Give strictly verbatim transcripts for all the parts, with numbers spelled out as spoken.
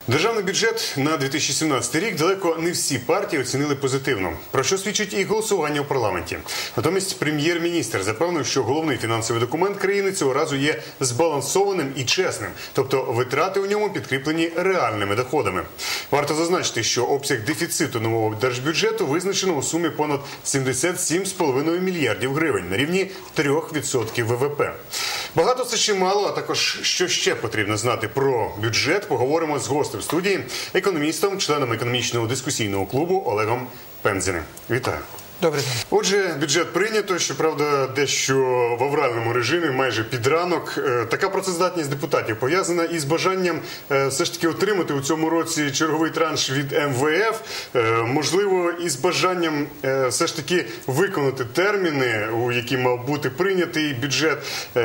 Державний бюджет на дві тисячі сімнадцятий рік далеко не всі партії оцінили позитивно, про що свідчить і голосування у парламенті. Натомість прем'єр-міністр запевнив, що головний фінансовий документ країни цього разу є збалансованим і чесним, тобто витрати у ньому підкріплені реальними доходами. Варто зазначити, що обсяг дефіциту нового держбюджету визначено у сумі понад сімдесят сім з половиною мільярдів гривень на рівні трьох відсотків ВВП. Багато це чи мало, а також що ще потрібно знати про бюджет, поговоримо з гостем в студії, економістом, членом економічного дискусійного клубу Олегом Пензеним. Вітаю. Добрий день. Отже, бюджет прийнято, щоправда, дещо в авральному режимі, майже під ранок. Така працездатність депутатів пов'язана із бажанням все ж таки отримати у цьому році черговий транш від ем ве еф. Можливо, із бажанням все ж таки виконати терміни, у які мав бути прийнятий бюджет.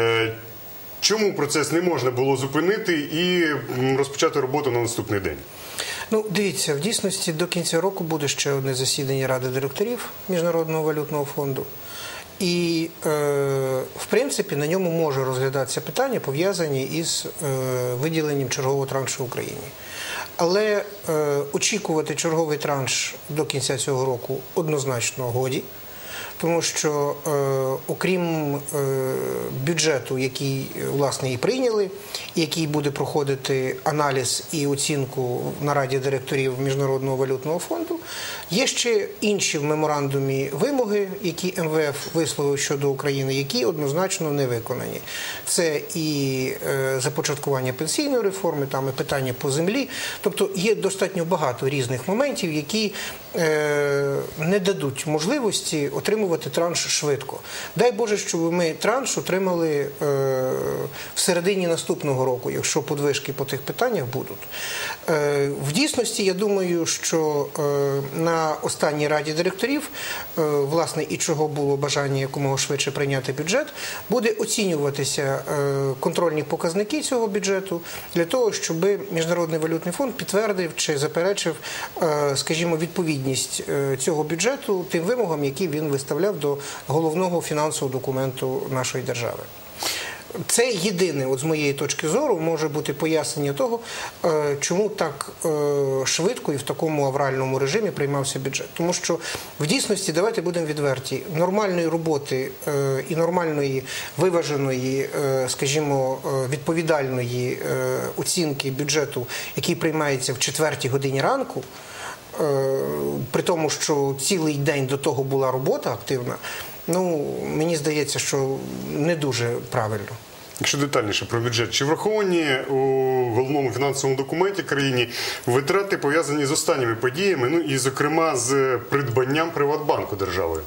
Чому процес не можна було зупинити і розпочати роботу на наступний день? Ну, дивіться, в дійсності до кінця року буде ще одне засідання Ради директорів Міжнародного валютного фонду. І, е, в принципі, на ньому може розглядатися питання, пов'язані із е, виділенням чергового траншу Україні. Але е, очікувати черговий транш до кінця цього року однозначно годі. Тому що, е, окрім е, бюджету, який, власне, і прийняли, який буде проходити аналіз і оцінку на Раді директорів Міжнародного валютного фонду, є ще інші в меморандумі вимоги, які ем ве еф висловив щодо України, які однозначно не виконані. Це і е, започаткування пенсійної реформи, там і питання по землі. Тобто є достатньо багато різних моментів, які е, не дадуть можливості отримувати транш швидко. Дай Боже, щоб ми транш отримали е, в середині наступного року, якщо подвижки по тих питаннях будуть. Е, в дійсності, я думаю, що е, на останній Раді директорів, е, власне, і чого було бажання якомога швидше прийняти бюджет, буде оцінюватися е, контрольні показники цього бюджету для того, щоб Міжнародний валютний фонд підтвердив чи заперечив, е, скажімо, відповідність е, цього бюджету тим вимогам, які він виставляв до головного фінансового документу нашої держави. Це єдине, от з моєї точки зору, може бути пояснення того, чому так швидко і в такому авральному режимі приймався бюджет. Тому що в дійсності, давайте будемо відверті, нормальної роботи і нормальної, виваженої, скажімо, відповідальної оцінки бюджету, який приймається в четвертій годині ранку, при тому, що цілий день до того була робота активна, ну, мені здається, що не дуже правильно. Якщо детальніше про бюджет, чи враховані у головному фінансовому документі країни витрати, пов'язані з останніми подіями, ну і, зокрема, з придбанням Приватбанку державою?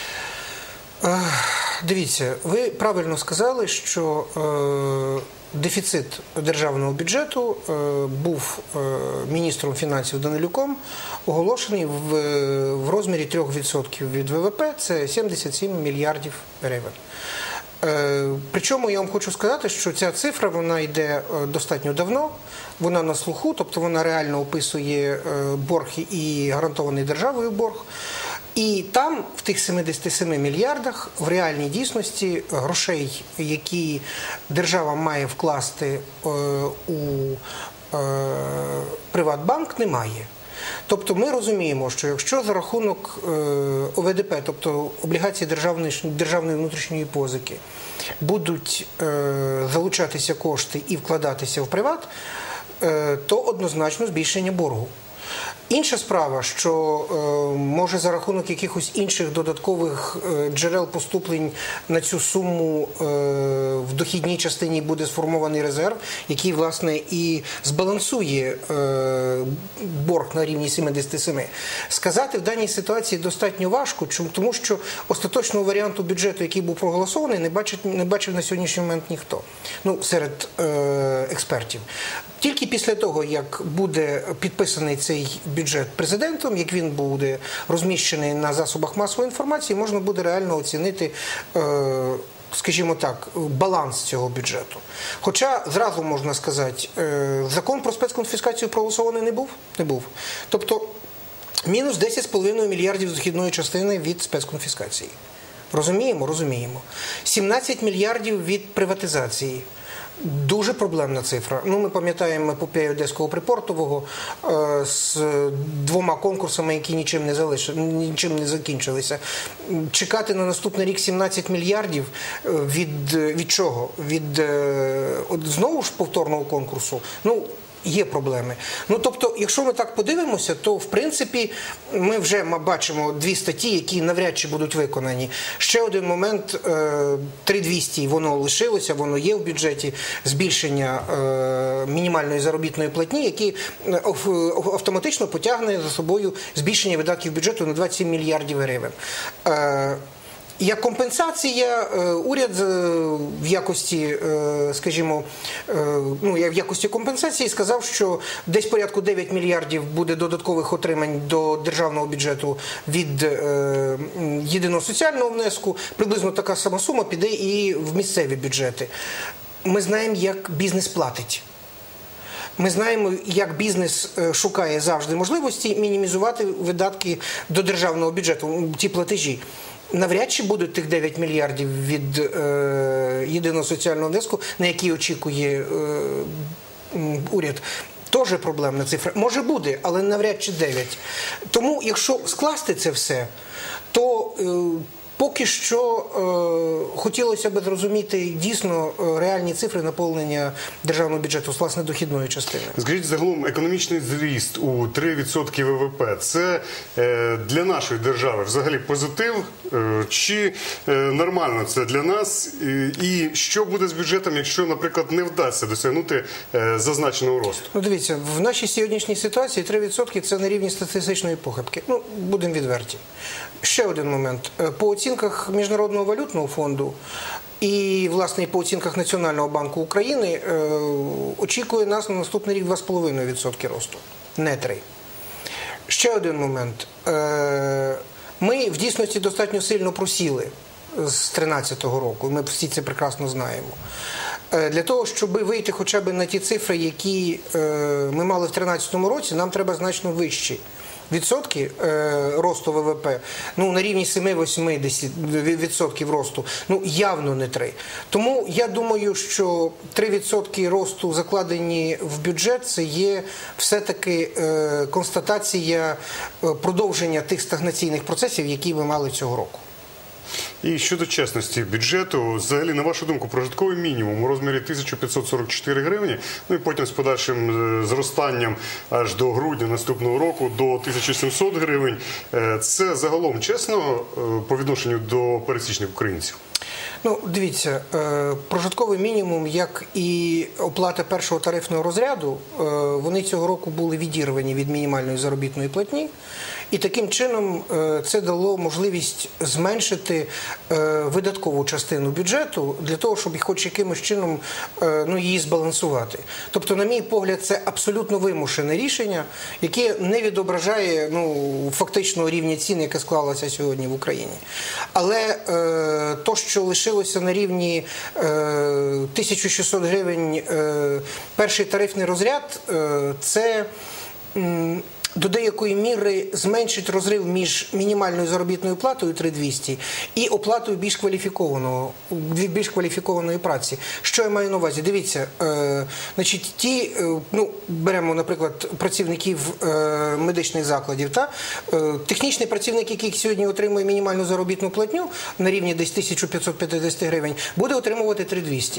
Дивіться, ви правильно сказали, що е, дефіцит державного бюджету е, був е, міністром фінансів Данилюком оголошений в, в розмірі трьох відсотків від ВВП, це сімдесят сім мільярдів гривень. Е, причому я вам хочу сказати, що ця цифра, вона йде достатньо давно, вона на слуху, тобто вона реально описує е, борг і гарантований державою борг. І там, в тих сімдесяти семи мільярдах, в реальній дійсності грошей, які держава має вкласти е, у е, Приватбанк, немає. Тобто ми розуміємо, що якщо за рахунок е, о ве де пе, тобто облігації державної, державної внутрішньої позики, будуть е, залучатися кошти і вкладатися в приват, е, то однозначно збільшення боргу. Інша справа, що е, може за рахунок якихось інших додаткових е, джерел поступлень на цю суму е, в дохідній частині буде сформований резерв, який, власне, і збалансує е, борг на рівні сімдесят сім. Сказати в даній ситуації достатньо важко, тому що остаточного варіанту бюджету, який був проголосований, не бачить, не бачив на сьогоднішній момент ніхто, ну, серед е, експертів. Тільки після того, як буде підписаний цей бюджет президентом, як він буде розміщений на засобах масової інформації, можна буде реально оцінити, скажімо так, баланс цього бюджету. Хоча, зразу можна сказати, закон про спецконфіскацію проголосований не був? Не був. Тобто, мінус десять з половиною мільярдів з дохідної частини від спецконфіскації. Розуміємо? Розуміємо. сімнадцять мільярдів від приватизації. Дуже проблемна цифра. Ну, ми пам'ятаємо епопею Одеського припортового е, з двома конкурсами, які нічим не залишили, нічим не закінчилися. Чекати на наступний рік сімнадцять мільярдів від, від чого? Від е, от знову ж повторного конкурсу? Ну, є проблеми. Ну, тобто, якщо ми так подивимося, то, в принципі, ми вже бачимо дві статті, які навряд чи будуть виконані. Ще один момент, три тисячі двісті, воно лишилося, воно є в бюджеті, збільшення мінімальної заробітної платні, які автоматично потягне за собою збільшення видатків бюджету на двадцять сім мільярдів гривень. Як компенсація, уряд в якості, скажімо, ну, в якості компенсації сказав, що десь порядку дев'ять мільярдів буде додаткових отримань до державного бюджету від єдиного соціального внеску. Приблизно така сама сума піде і в місцеві бюджети. Ми знаємо, як бізнес платить. Ми знаємо, як бізнес шукає завжди можливості мінімізувати видатки до державного бюджету, ті платежі. Навряд чи будуть тих дев'ять мільярдів від е, єдиного соціального внеску, на який очікує е, уряд. Теж проблемна цифра. Може буде, але навряд чи дев'ять. Тому, якщо скласти це все, то е, поки що е, хотілося б зрозуміти дійсно реальні цифри наповнення державного бюджету, власне, дохідної частини. Скажіть, загалом економічний зріст у три відсотки ВВП – це е, для нашої держави взагалі позитив? Е, чи е, нормально це для нас? І, і що буде з бюджетом, якщо, наприклад, не вдасться досягнути е, зазначеного росту? Ну, дивіться, в нашій сьогоднішній ситуації три відсотки – це на рівні статистичної похибки. Ну, будемо відверті. Ще один момент. По оцінках Міжнародного валютного фонду і, власне, по оцінках Національного банку України е, очікує нас на наступний рік два цілих п'ять десятих відсотка росту, не три. Ще один момент. Е, ми в дійсності достатньо сильно просіли з дві тисячі тринадцятого року, ми всі це прекрасно знаємо. Е, для того, щоб вийти хоча б на ті цифри, які е, ми мали в дві тисячі тринадцятому році, нам треба значно вищі відсотки е, росту ВВП, ну, на рівні сім-вісім відсотків росту, ну, явно не три. Тому я думаю, що три відсотки росту, закладені в бюджет, це є все-таки е, констатація продовження тих стагнаційних процесів, які ми мали цього року. І щодо чесності бюджету, взагалі, на вашу думку, прожитковий мінімум у розмірі тисяча п'ятсот сорок чотири гривні, ну і потім з подальшим зростанням аж до грудня наступного року до тисячі сімсот гривень, це загалом чесно по відношенню до пересічних українців? Ну, дивіться, прожитковий мінімум, як і оплата першого тарифного розряду, вони цього року були відірвані від мінімальної заробітної платні. І таким чином це дало можливість зменшити видаткову частину бюджету для того, щоб хоч якимось чином, ну, її збалансувати. Тобто, на мій погляд, це абсолютно вимушене рішення, яке не відображає, ну, фактично рівня цін, яке склалося сьогодні в Україні. Але е, то, що лишилося на рівні е, тисяча шістсот гривень е, перший тарифний розряд, е, це м, до деякої міри зменшить розрив між мінімальною заробітною платою три тисячі двісті і оплатою більш кваліфікованого, більш кваліфікованої праці. Що я маю на увазі? Дивіться, е, значить, ті, е, ну, беремо, наприклад, працівників е, медичних закладів, та? Е, технічний працівник, який сьогодні отримує мінімальну заробітну платню на рівні десь тисяча п'ятсот п'ятдесят гривень, буде отримувати три тисячі двісті.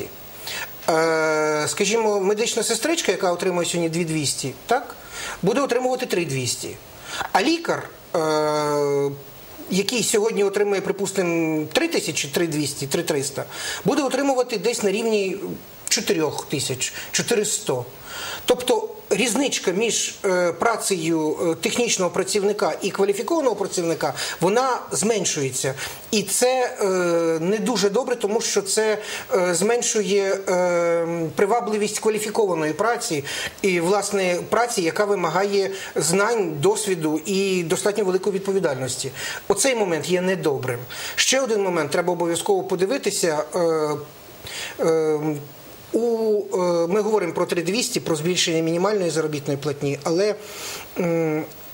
Е, скажімо, медична сестричка, яка отримує сьогодні дві тисячі двісті, так? Буде отримувати три тисячі двісті. А лікар, е, який сьогодні отримує, припустимо, три тисячі, три тисячі двісті, три тисячі триста, буде отримувати десь на рівні чотири тисячі, чотириста. Тобто різничка між е, працею е, технічного працівника і кваліфікованого працівника, вона зменшується. І це е, не дуже добре, тому що це е, зменшує е, привабливість кваліфікованої праці і, власне, праці, яка вимагає знань, досвіду і достатньо великої відповідальності. Оцей момент є недобрим. Ще один момент, треба обов'язково подивитися. Е, е, У, ми говоримо про три тисячі двісті, про збільшення мінімальної заробітної платні, але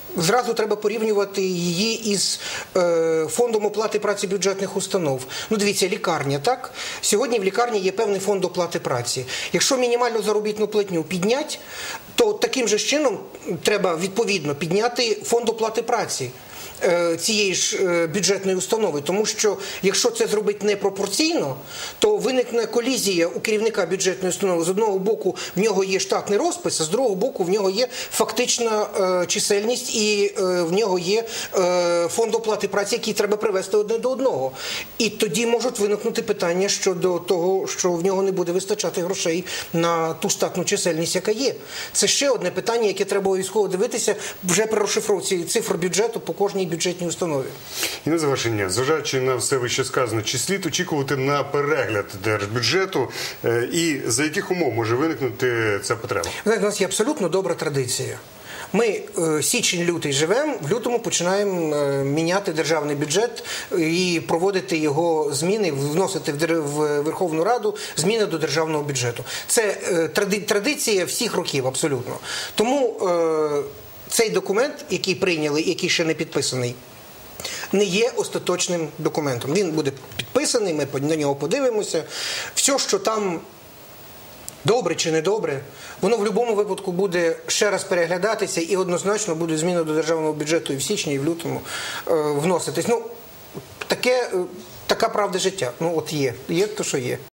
зразу треба порівнювати її із е, фондом оплати праці бюджетних установ. Ну, дивіться, лікарня, так? Сьогодні в лікарні є певний фонд оплати праці. Якщо мінімальну заробітну платню піднять, то таким же чином треба відповідно підняти фонд оплати праці цієї ж бюджетної установи. Тому що, якщо це зробити непропорційно, то виникне колізія у керівника бюджетної установи. З одного боку в нього є штатний розпис, а з другого боку в нього є фактична е, чисельність і е, в нього є е, фонд оплати праці, який треба привести одне до одного. І тоді можуть виникнути питання щодо того, що в нього не буде вистачати грошей на ту штатну чисельність, яка є. Це ще одне питання, яке треба обов'язково дивитися вже при розшифровці цифр бюджету по кожній бюджетній установі. І на завершення, зважаючи на все вище сказано, чи слід очікувати на перегляд держбюджету і за яких умов може виникнути ця потреба? Знаєте, у нас є абсолютно добра традиція. Ми січень-лютий живемо, в лютому починаємо міняти державний бюджет і проводити його зміни, вносити в Верховну Раду зміни до державного бюджету. Це традиція всіх років абсолютно. Тому цей документ, який прийняли, який ще не підписаний, не є остаточним документом. Він буде підписаний, ми на нього подивимося. Все, що там добре чи недобре, воно в будь-якому випадку буде ще раз переглядатися і однозначно буде зміна до державного бюджету і в січні, і в лютому е, вноситись. Ну, таке, така правда життя. Ну, от є. Є то, що є.